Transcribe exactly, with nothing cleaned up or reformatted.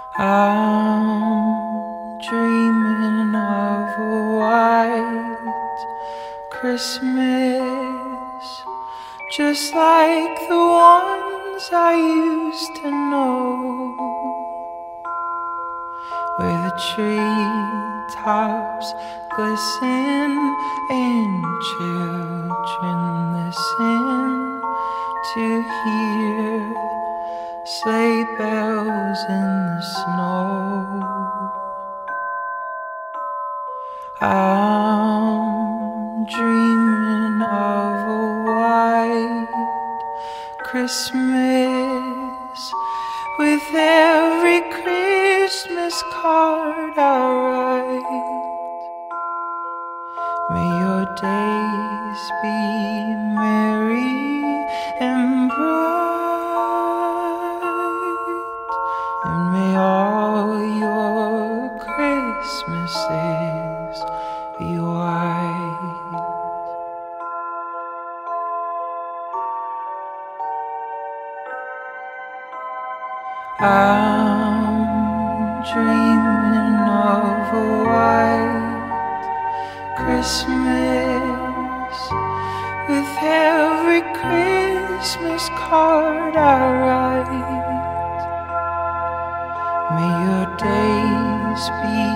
I'm dreaming of a white Christmas, just like the ones I used to know, where the treetops glisten and children listen to hear sleigh bells in the snow. I'm dreaming of a white Christmas, with every Christmas card I write. May your days be merry and bright, and may all your Christmases be white. I'm dreaming of a white Christmas, with every Christmas card I write. May your days be